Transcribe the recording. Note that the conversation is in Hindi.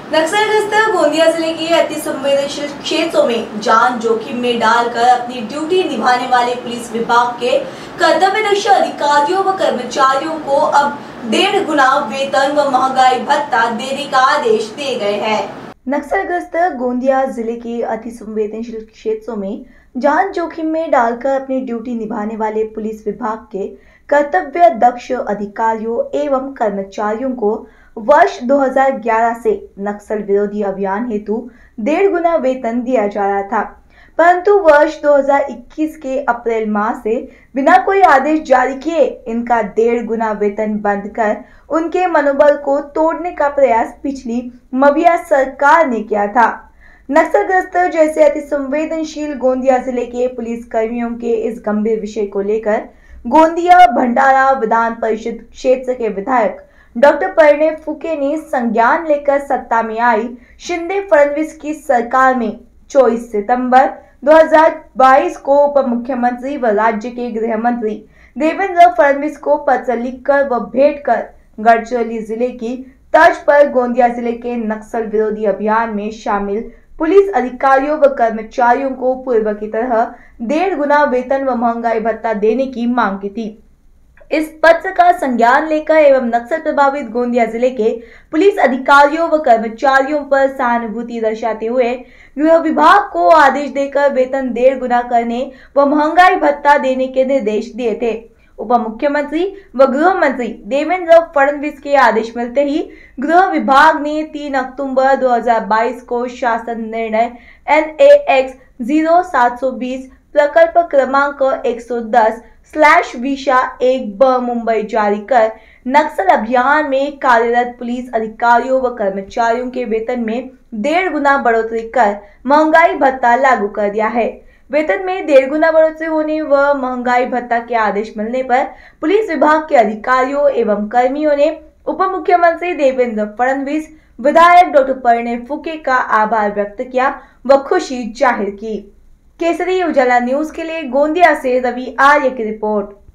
नक्सलग्रस्त गोंदिया जिले के अति संवेदनशील क्षेत्रों में जान जोखिम में डालकर अपनी ड्यूटी निभाने वाले पुलिस विभाग के कर्तव्यदक्ष अधिकारियों व कर्मचारियों को अब 1.5 गुना वेतन व महंगाई भत्ता देने का आदेश दिए गए हैं। नक्सलग्रस्त गोंदिया जिले के अति संवेदनशील क्षेत्रों में जान जोखिम में डालकर अपनी ड्यूटी निभाने वाले पुलिस विभाग के कर्तव्यदक्ष अधिकारियों एवं कर्मचारियों को वर्ष 2011 से नक्सल विरोधी अभियान हेतु 1.5 गुना वेतन दिया जा रहा था, परंतु वर्ष 2021 के अप्रैल माह से बिना कोई आदेश जारी किए इनका 1.5 गुना वेतन बंद कर उनके मनोबल को तोड़ने का प्रयास पिछली मविया सरकार ने किया था। नक्सलग्रस्त जैसे अति संवेदनशील गोंदिया जिले के पुलिस कर्मियों के इस गंभीर विषय को लेकर गोंदिया भंडारा विधान परिषद क्षेत्र के विधायक डॉक्टर परिणय फुके ने संज्ञान लेकर सत्ता में आई शिंदे फडणवीस की सरकार में 24 सितंबर 2022 को उप मुख्यमंत्री व राज्य के गृह मंत्री देवेंद्र फडणवीस को पत्र लिखकर व भेंट कर गढ़चिरौली जिले की तर्ज पर गोंदिया जिले के नक्सल विरोधी अभियान में शामिल पुलिस अधिकारियों व कर्मचारियों को पूर्व की तरह 1.5 गुना वेतन व महंगाई भत्ता देने की मांग की थी। इस पत्र का संज्ञान लेकर एवं नक्सल प्रभावित गोंदिया जिले के पुलिस अधिकारियों व कर्मचारियों पर सहानुभूति दर्शाते हुए गृह विभाग को आदेश देकर वेतन 1.5 गुना करने व महंगाई भत्ता देने के निर्देश दिए थे। उप मुख्यमंत्री व गृह मंत्री देवेंद्र फडणवीस के आदेश मिलते ही गृह विभाग ने 3 अक्टूबर 2022 को शासन निर्णय NAX 0720 प्रकल्प क्रमांक 110/विशा-1 मुंबई जारी कर नक्सल अभियान में कार्यरत पुलिस अधिकारियों व कर्मचारियों के वेतन में 1.5 गुना बढ़ोतरी कर महंगाई भत्ता लागू कर दिया है। वेतन में 1.5 गुना बढ़ोतरी होने व महंगाई भत्ता के आदेश मिलने पर पुलिस विभाग के अधिकारियों एवं कर्मियों ने उप मुख्यमंत्री देवेंद्र फडणवीस, विधायक डॉक्टर परिणय फुके का आभार व्यक्त किया व खुशी जाहिर की। केसरी उजाला न्यूज के लिए गोंदिया से रवि आर्य की रिपोर्ट।